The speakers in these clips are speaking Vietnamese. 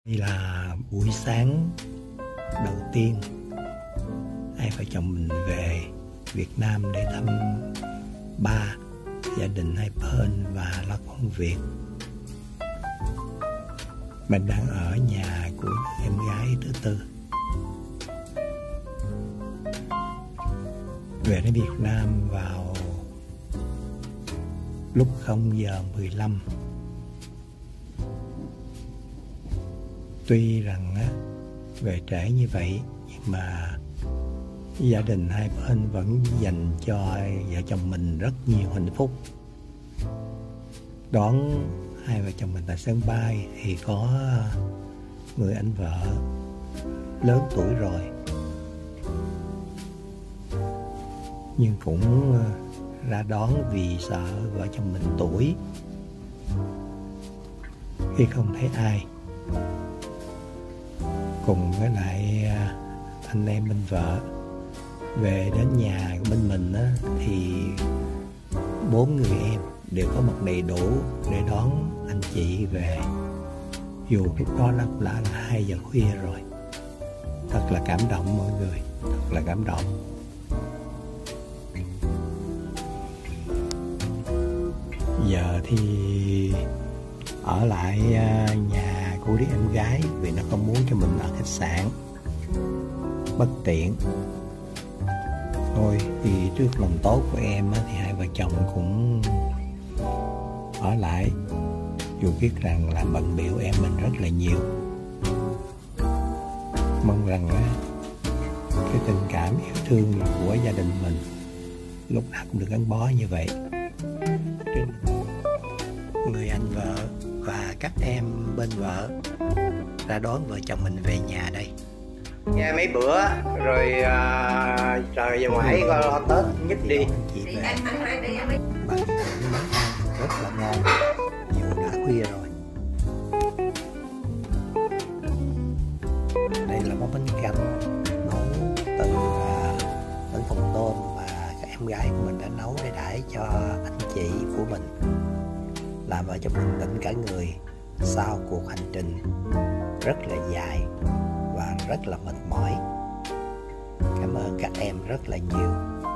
Đây là buổi sáng đầu tiên hai vợ chồng mình về Việt Nam để thăm ba, gia đình hai bên và lo công việc. Mình đang ở nhà của em gái thứ tư. Về đến Việt Nam vào lúc 0:15. Tuy rằng về trễ như vậy nhưng mà gia đình hai bên vẫn dành cho vợ chồng mình rất nhiều hạnh phúc. Đón hai vợ chồng mình tại sân bay thì có người anh vợ lớn tuổi rồi, nhưng cũng ra đón vì sợ vợ chồng mình tuổi khi không thấy ai. Cùng với lại anh em bên vợ về đến nhà của bên mình thì 4 người em đều có mặt đầy đủ để đón anh chị về, dù lúc đó nó cũng đã là 2 giờ khuya rồi. Thật là cảm động mọi người, thật là cảm động. Giờ thì ở lại nhà của đứa em gái vì nó không muốn cho mình ở khách sạn, bất tiện. Thôi thì trước lòng tốt của em thì hai vợ chồng cũng ở lại, dù biết rằng làm bận bịu em mình rất là nhiều. Mong rằng cái tình cảm yêu thương của gia đình mình lúc nào cũng được gắn bó như vậy. Người anh vợ và các em bên vợ ra đón vợ chồng mình về nhà đây. Nghe mấy bữa rồi trời về ngoài lo Tết nhất đi. Chị về bà thưởng món ăn rất là ngon dù đã khuya rồi. Đây là món bánh canh nấu từ bánh phồng tôm mà các em gái của mình đã nấu để đãi cho anh chị của mình, làm vợ chồng mình tỉnh cả người sau cuộc hành trình rất là dài và rất là mệt mỏi. Cảm ơn các em rất là nhiều.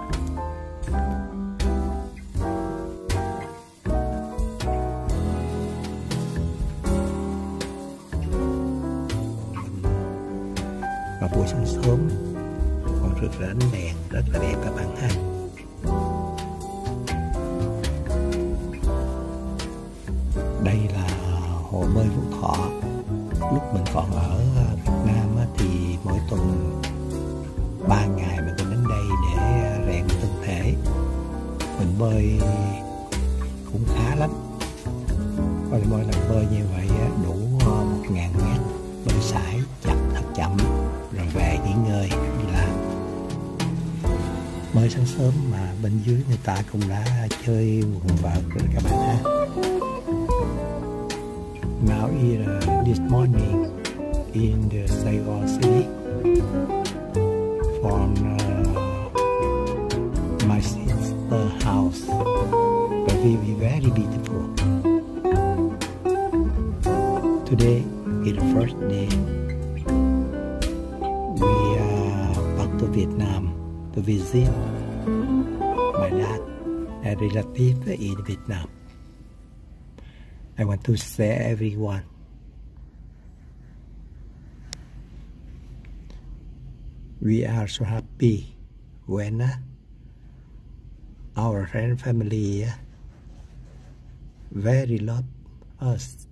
Và buổi sáng sớm còn rực rỡ ánh đèn rất là đẹp các bạn ha. Đây là hồ bơi Phú Thọ. Lúc mình còn ở Việt Nam thì mỗi tuần 3 ngày mình cũng đến đây để rèn thân thể. Mình bơi cũng khá lắm. Mỗi lần bơi như vậy đủ 1.000 mét, bơi sải chậm, thật chậm rồi về nghỉ ngơi đi làm. Mới sáng sớm mà bên dưới người ta cũng đã chơi quần vợt rồi các bạn ha. Now this morning in the Saigon City from my sister house. The view is very beautiful. Today is the first day we back to Vietnam to visit my dad, a relative in Vietnam. I want to say everyone, we are so happy when our friend family very love us.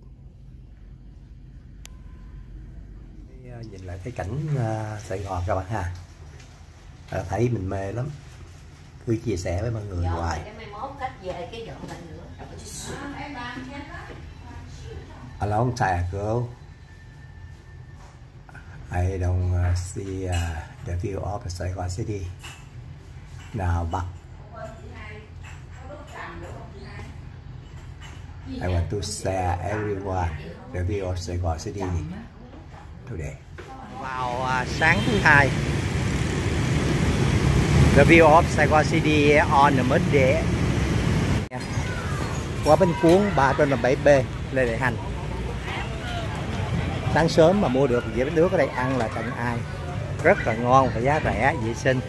Nhìn lại thấy cảnh Sài Gòn các bạn ha, thấy mình mê lắm, cứ chia sẻ với mọi người hoài. A long time ago, I don't see the view of Saigon City. Now back, I want to share everyone the view of Saigon City today. Vào sáng thứ hai, the view of Saigon City on the midday. Qua bên cuốn 3 trên 7B Lê Đại Hành. Sáng sớm mà mua được dĩa bánh nước ở đây ăn là cần ai. Rất là ngon và giá rẻ, vệ sinh.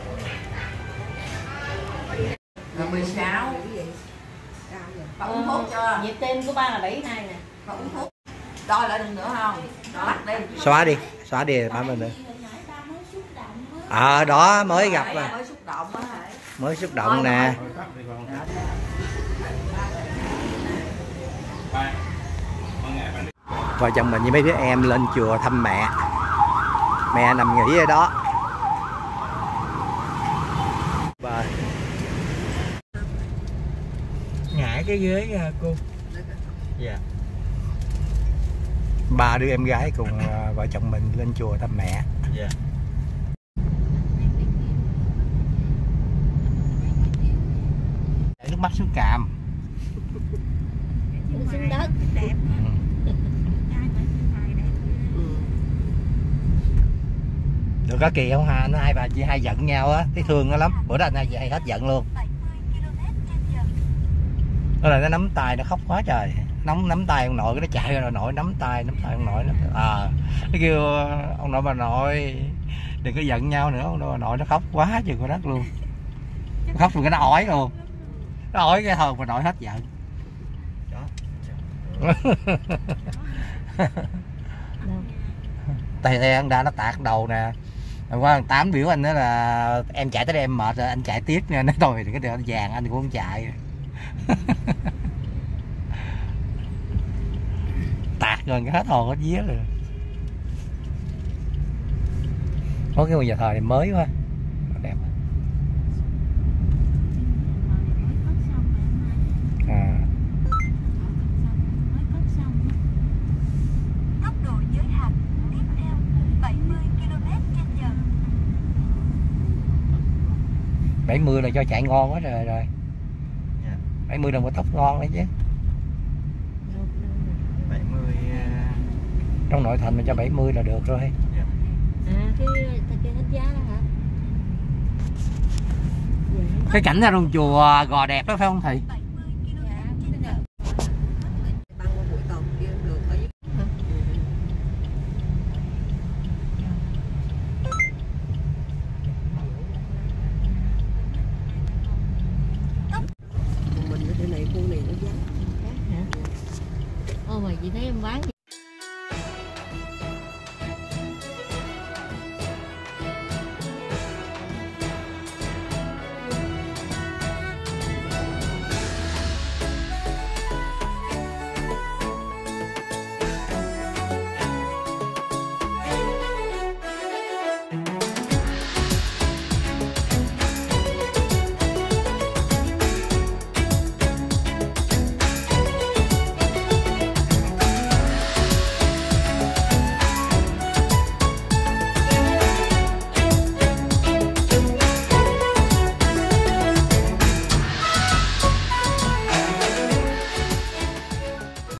Là 16. Bà uống thuốc chưa? Nhịp tim của ba là 72 nè. Bà uống thuốc. Đo lại lần nữa không? Đo đi. Xóa đi 30 nữa. Đó mới gặp mà. Mới xúc động á. Mới xúc động nè. Vợ chồng mình với mấy đứa em lên chùa thăm mẹ. Mẹ nằm nghỉ ở đó. Và ngại cái ghế cô. Dạ. Ba đứa em gái cùng vợ chồng mình lên chùa thăm mẹ. Dạ. Để nước mắt xuống cằm. Xuống đất. Đẹp. Được có kỳ không hà, nó hai bà chị hai giận nhau á, thấy thương nó lắm. Bữa đó anh hai hết giận luôn. Nó là nó nắm tay nó khóc quá trời. Nắm tay ông nội, cái nó chạy ra rồi nội nắm tay ông nội nó. Nó kêu ông nội bà nội đừng có giận nhau nữa, ông nội bà nội nó khóc quá chừng con đất luôn. Nó khóc rồi cái nó ói luôn. Nó ói cái thôi bà nội hết giận. Tay anh đa nó tạt đầu nè. Hôm qua 8 biểu anh đó là em chạy tới đây em mệt rồi anh chạy tiếp nha, nói thôi cái đường vàng anh cũng không chạy. Tạt rồi cái hết hồn hết vía rồi. Có cái nhà thờ này mới quá đẹp. Tốc độ giới hạn tiếp theo 70 km/h. 70 là cho chạy ngon quá rồi. 70 là một tốc ngon đấy chứ. 70 trong nội thành mà cho 70 là được rồi. Cái hết giá đó hả? Cái cảnh ra trong chùa Gò Đẹp đó phải không thầy?